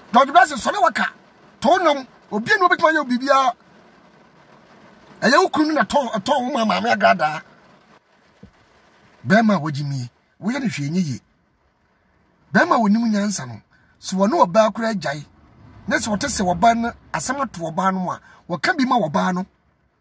George Blessing so na waka tonnom obi no betuma ye bibia eye ukunu na ton wo mama agrada bema wojimi wo ye ne hwenye ye bema wonim nyansa no so wo no oba akura agyae na so wotese wo ba no asama to wo ba no a wo ka bi ma wo ba no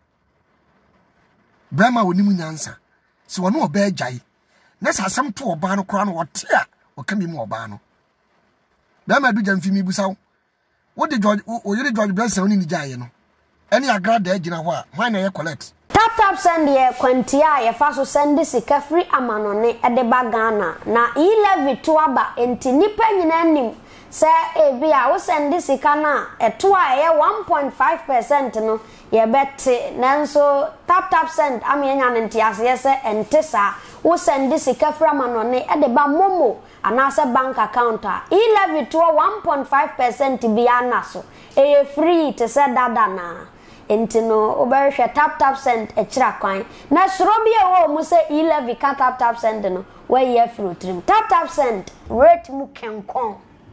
bema wonim nyansa so wo no oba agyae na sa asam to wo ba no kora no wote a wo ka bi ma wo ba no bema du jamfimi busaw wo de George o yere George Blessing oni ni gyae no eni agrada agina ho a hwan na ye collect tap send ye kwantia ye fa so send sika free amanone ede ba Ghana na e-levy to aba enti nipa nyina nim se ebi a wo send sika na eto a ye 1.5% no ye bete nanso tap send amenya nti ase se entesa wo send sika free amanone ede ba momo anase bank account a e-levy to 1.5% bi anaso e free te se dada na entino oberhwe tap send e kira kwan na sorobi e wo mu se e-levy ka tap send no we ye free trim tap send rate mu kenkon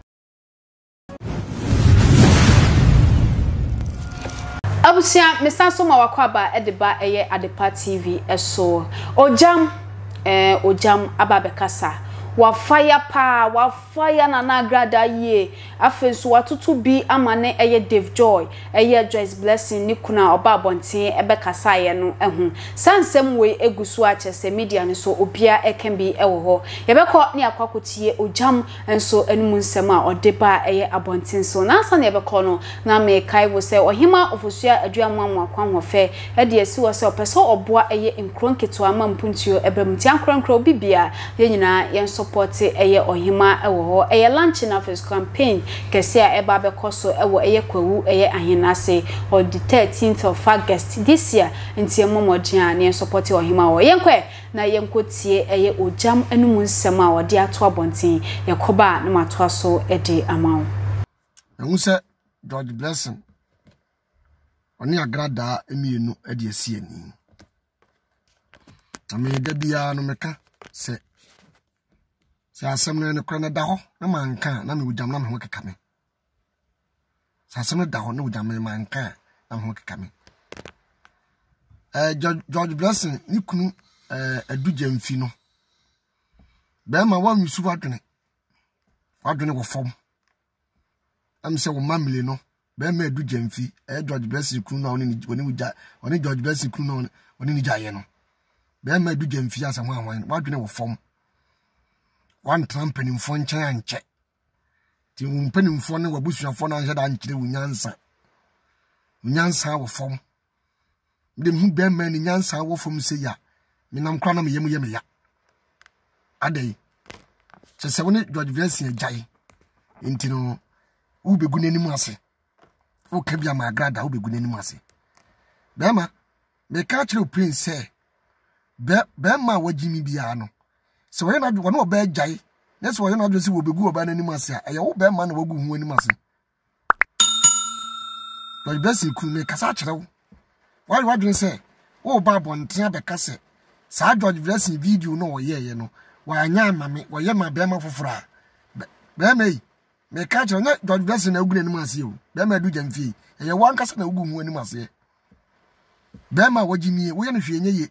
abusia mesa so ma wakwaba edeba eye Adepa TV eso Ogyam ababekasa wa fire na agrada ye afenso watutu bi amane eye Dave Joy eye Joyce Blessing ni kuna oba abonten ebekasa ye no ehu sansem we egusu a chese media ne so obia eken bi ewo ho yebekọ ne akwakotie Ogyam enso enum nsem a odeba eye abonten so na asa ne yebekọ no na me kai wo se ohima ofosua aduamam akwan ho fe ede esi wo se opeso oboa eye nkronketo ama mpuntuo ebramti ankronkro bibia ye nyina ye support eye ohima ewo ho eye lunch na first campaign kese a eba bekoso ewo eye kwawu eye ahenase on the 13th of August this year ntie momodia na support ohima wo yenkwe na yenkotie eye Ogyam enum nsem a ode ato abonten yekoba na mato so ede amawo ehu se George Blessing oni agrada emienu ede asie ni ameda bia no meka se asem no ne kora na da ho na manka na me Ogyam na me ho keka me asem no da ho na Ogyam me manka na me ho keka me George Blessing ni kunu adujamfi no be ma wa nsu wadwene wo fom am se wo mamile no be ma adujamfi George Blessing kunu na oni George Blessing kunu na oni ni jaye no be ma adujamfi asem anwan wadwene wo fom one tramping for nche ti umpenim for ne wabusuafo na nheda nkyere unyansa wo fom dem hu be man nyansa wo fom se ya menam kra na me yemu ya adai se woni George Blessing ajai intino u begu nanim ase o ka bia ma agrada u begu nanim ase be ma me ka kire prince be ma wajimi bia no so we na wono oba agyae na so we na adwese wo begu oba nanim ase a ye wo be ma na wagu hu anim ase George Blessing ku me kasa kire wo why wadwen say wo ba bonten abeka se sa George Blessing video no wo ye no wa anya amame wo ye ma be ma fofora be mai me ka kire na George Blessing na agu nanim ase o be ma du jamfi ye wan kasa na wagu hu anim ase be ma wajimi wo ye no hwenye ye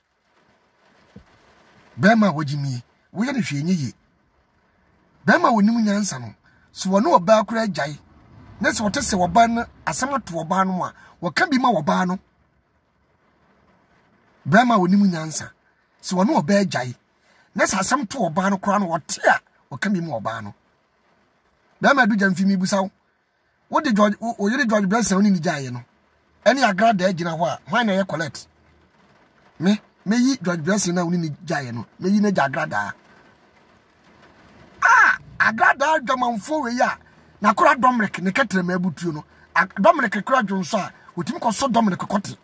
bema wajimi wo ye ne hwenye ye bema wonim nyansa no so wo no oba akura agyae na so wotese wo ba no asama to wo ba no a wo ka bi ma wo ba no bema wonim nyansa so wo no oba agyae na sa asam to wo ba no kora no wote a wo ka bi ma wo ba no bema du jamfimi busaw wo de George o yere George Blessing oni ni gyae no eni agrada agina ho a hwan na ye collect meyi George Blessing na oni ni gyae no meyi na jagrada agrada gamanfo we ya na kora Dominic ne ketere ma abutuo no Dominic kora dwonso a otimi koso Dominic kote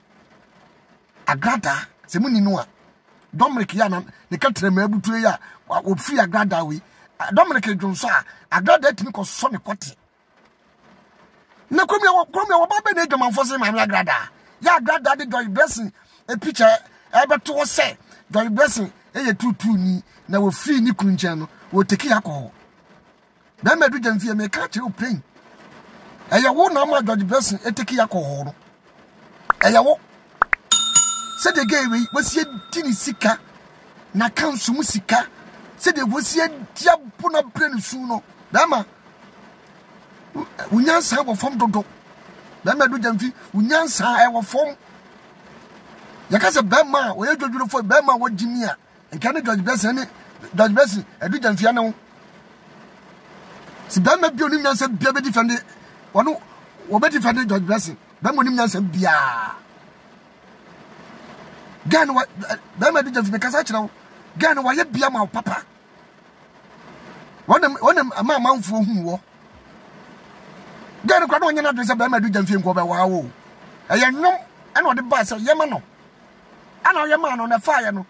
agrada se muni no a Dominic ya na ne ketere ma abutuo ya ofi agrada we Dominic dwonso a agrada timi koso ne kote na komia wo ba be na gamanfo se ma agrada ya agrada de George Blessing a picture ebeto wo se George Blessing eye tutu ni na wo free ni kunche no wo teki yakọ Be me do jamfie me ka kire o plain. Eya wo na ma George Blessing eteki yakọ no. Eya wo. Se de gay we sie dini sika na kansu mu sika. Se de wo sie diabo na brain su no. Be ma unyansa wo fom dodo. Be me do jamfie unyansa e wo fom. Yakase be ma wo ye dwodwo fo be ma wo jimi a. Enka ne George Blessing ne George Blessing edu jamfie na wo. Si be ma bi oni nyansa bia be defend wono wo be defend George Blessing be mo ni nyansa bia gan wa be ma du jamfie kasa kira wo gan wa ye bia ma papa wonem ama manfo hu wo gan kwa no nyina adresa be ma du jamfie nko be wa wo eye nom ena ode ba se ye ma no ana ye ma no na fa ye no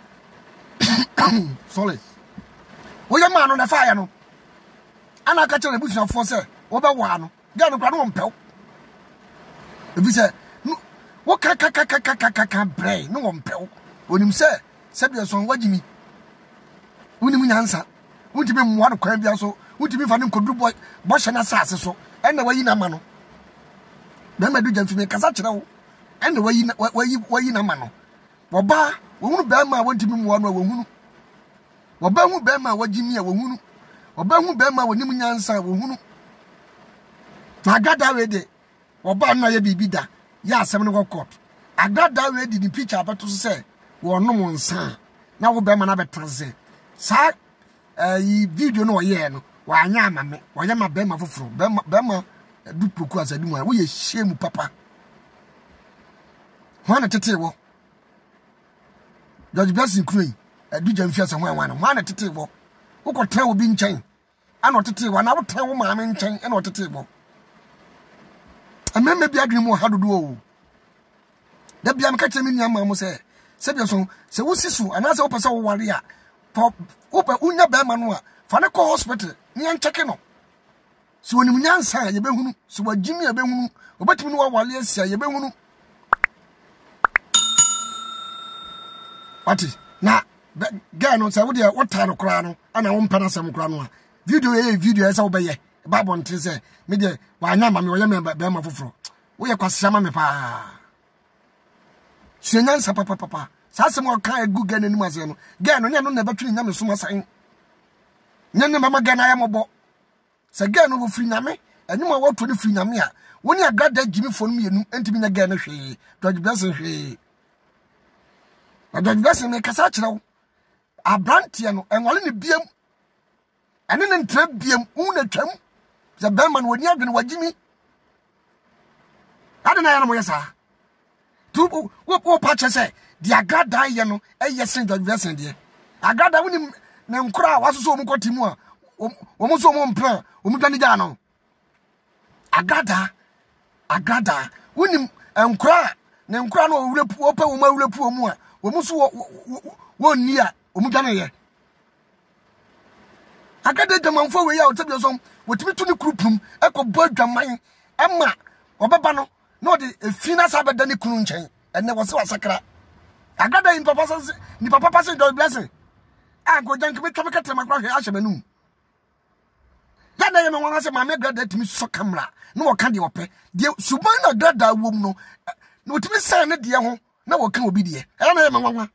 sorry wo ye ma no na fa ye no ana ka kire busu afo se wo be wa no gan kwa no mpew ebi se wo ka brain no mpew onim se bia so wagimi wonim nyansa wontimi mwa no kwan bia so wontimi fa ne nkodu boy bo hye na sase so ena wayi na ma no na ma du jamfi me kasa kire wo ena wayi na ma no wo ba wo hunu ba ma wontimi mwa no wo hunu wo ba hu ba ma wagimi a wo hunu wo ba hu ba ma wonim nyansa wo hunu na gada we de wo ba na ye bibi da ya asem no court agada we di picture abeto se wo no mo nsa na wo be ma na betraze sa yi video no ye no wa anya amame wo ye ma be ma foforo be ma du proku asadi mu a wo ye shame papa wana tete wo George Blessing Krui du jamfi asa wana tete wo wo ko tan obi nchen ana tete wo na wo tan wo ma me nchen ana tete wo ameme bia dwene mu hadodo o da bia me ka kire me nua ma mo se bia so se wo sisu ana se wo pese wo ware a wo pa unya ba ma no a fa ne ko hospital ni an cheke no se woni munyansa ye behunu se wagimi ye behunu obetimi no wale asia ye behunu ati na ga no se wo de wo ta no kra no ana wo mpa na sam kra no a video ye se wo be ye Bible nti se me de wa anya ma me wo ye me be ma foforo wo ye kwasea ma me pa Shenyansa papa sase mo kan egu ga nanim ase no ga no nya no na betwini nya me soma san nya ne mama ga na ya mobo se ga no wo firi nyame anyum a wo to ne firi nyame a woni agada gimi fo no mienu entimi nya ga na hwe George Blessing hwe George Blessing me kasa kire wo abrantie no enwole ne biam ene ne ntra biam una twam ze be man woni adwene wagimi adena ya no mo yesa tu wo pache se di agada ye no eye George Blessing de agada woni ne nkura wasoso mu kotimu a wo mu so mu mpra wo mu dwane ja no agada woni nkura ne nkura no owurepu opa wo ma wurepu mu a wo mu so wo ni a wo mu dwane ye agada damanfo we ya o tebia so wotimi tu ni kurupum ekobɔ adwaman ema obeba no no de efina sa beda ni kunu nchen ene wo se wasakra agada in papa se George Blessing a go jank me tweme katra makra hwe ahye manum ya na ye me wona se ma me agada timi so kamera no wo ka de ope de suban na agada wom no no wotimi san ne de ho na wo ka obi de e na ye me wona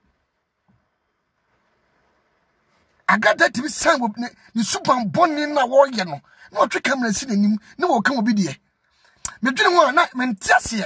agada timi san wo ni suban bonni na wo ye no no twe kamera si nanim na wo ka obi de me dwene ho na me ntiase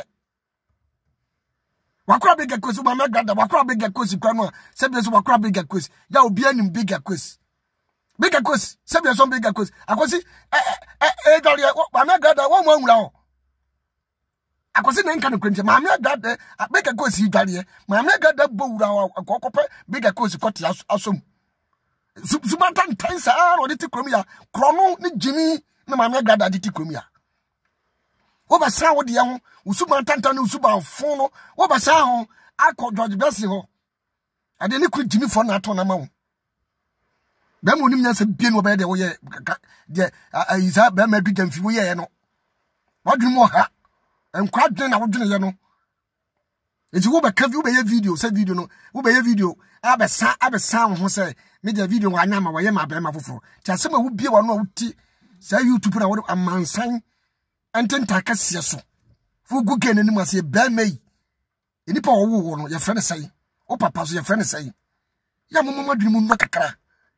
wakura big akosi ma megada wakura big akosi kwa no sebia so wakura big akosi ya obi anim big akosi sebia so big akosi akosi dole ma megada wo mo anwura ho akosi na nka no kwenti ma megada big akosi dole ma megada bowura ho akokope big akosi kwoti asom subatan tansa ro de ti kromia krono ni jimi na ma megada de ti kromia wo ba sa wo de ho usuba tantana usuba fon no wo ba sa ho akọ George Blessing ho ade ne ku jimi fo na ato na ma wo ba mo nim nyansa bie no ba de wo ye de aiza ba ma du jamfi wo ye no wadun mo ha enkwa dwen na wodwen ye no eti wo ba ka wo ba ye video se video no wo ba ye video abesa ho se me de video wa nya ma wo ye ma ba ma foforo ti asema wo bie wa no wo ti say YouTube na wo amansan ententa kase so fu guge na nim ase ba mai enipa wo no ye frɛ ne sai o papa so ye frɛ ne sai ya mama dwene mu no kakra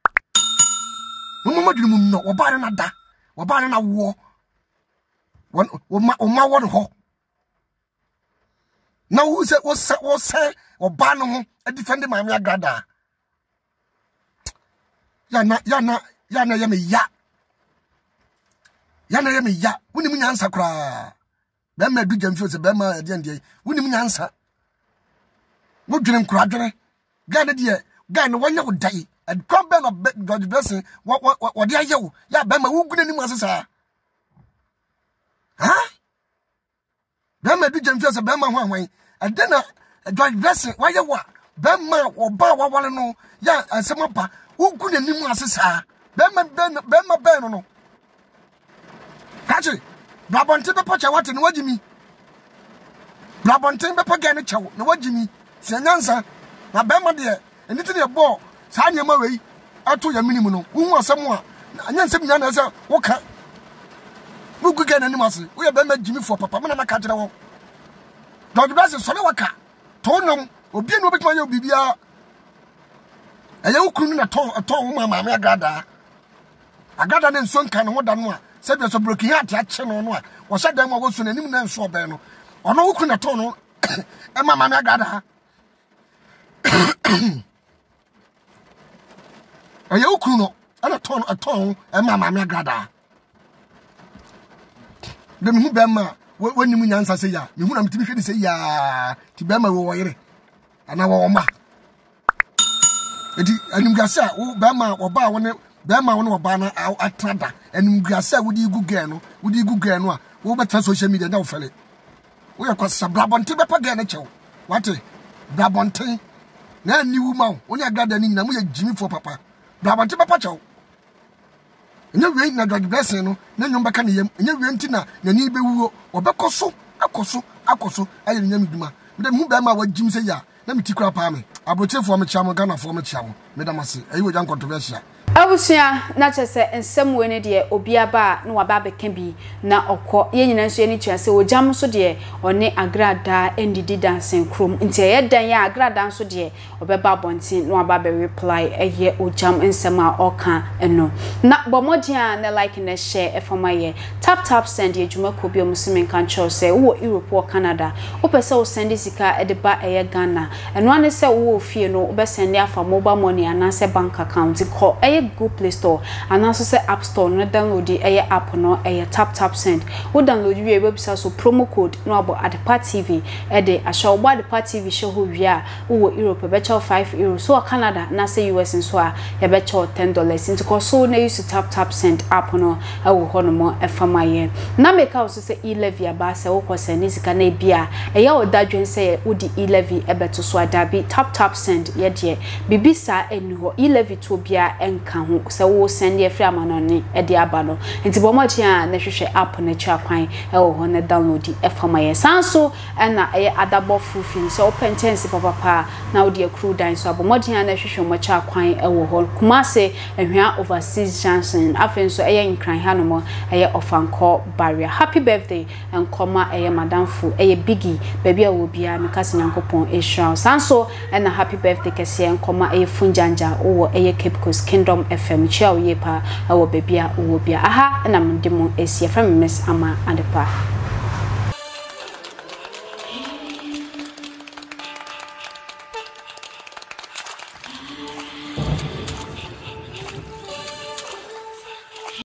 mama dwene mu no oba na da oba na wo ma wo no ho na wo se oba no ho e defend my agrada ya na ya me ya woni munyansa kra be ma du jamfio se be ma de ande woni munyansa wo dwene kra dwene ga na de ga na wanya wo dai and come back of God blessing what ya you ya be ma wo gune ni mu asesa ha be ma du jamfio se be ma ho anwan and then God blessing why you wa be ma oba wa wale no ya asema pa wo gune ni mu asesa be ma no kachi Blabontin be pocha what in wajimi Blabontin be pogane chaw na wajimi senyansa na be ma de eniti de bo sa nyama wei ato ya minimu no wu asem a anyansem nya na se wo ka wo guga na nimase wo ya be ma jimi fo papa me na ka kire wo George Blessing so le waka to nom obi no obetuma ya bibia eye ukunu na to wo mama me agada ne nso nka no da no a se be so broken heart ya che no a wo sha dan wo so na nim na nso obe no ono ukunu na to no e mama me agada eye ukunu no ana to e mama me agada de mi hu be ma woni mu nyansa se ya mi hu na mitimi hwedi se ya ti be ma wo yere ana wo ma edi animgasa wo be ma oba wo ne be ma wo ne oba na atrada animgasa wo di gugu no a wo beta social media na wo fele wo ya kwasa brabonte be pa ga na chew wate brabonte na ni wu ma wo ne agada ni nyina mo ya jimi fo papa brabonte be pa chew nya wei na George Blessing no na nyom beka ne yam nya wei ntina na ni be wuo obekoso akoso aye nyam duma me hu be ma wa jim se ya na mitikura pa me abochefo me chiamo Ghana fo me chiamo me da mase ayi wo jan controversial Abusia na chese ensem we ne de obiaba na waba beka bi na okọ ye nyina nso ani tua se Ogyam so de one agrada endidi dancing krom nti ye dan ya agrada nso de obeba bontin na waba be reply eye Ogyam ensem a oka eno na bomodia na like na share efoma ye tap send ye djuma ko bi omusimen kan cho se wo Europe or Canada opese o send sika edeba eye Ghana eno ane se wo fie no obe send afa mobile money anase bank account ko Google Play Store and also say App Store no download the app no tap send wo download we website so promo code no about Adepa TV de asha obo Adepa TV show ho wi a wo Europe be cho €5 so Canada na say US nso a ye be cho $10 into ko so na use tap send app no wo ho no mo efama ye na make also say e-levy aba say wo ko send sika na bia ye wo dadwen say wo di e-levy ebeto so adabi tap send ye de bibisa enu ho e-levy to bia enka ho se wo send ye free amanone e de aba no nti bomochi a na hwehwe app na cha kwan e wo ho na download e fama ye sanso na e adabo fulfin so open chance papa na wo de crew dan so bomochi a na hwehwe mo cha kwan e wo ho kumase ehwa overseas Johnson afenso e ye nkran ha no mo e ye ofanko barrier happy birthday enkoma e ye madam fu e ye biggie baby a wo bia me kase nyankopon e hwa sanso na happy birthday kese enkoma e ye funjanja wo e ye Cape Coast Kingdom FM chia wo ye pa wo bebia wo bia aha na mdemo esi from Miss Ama Adepa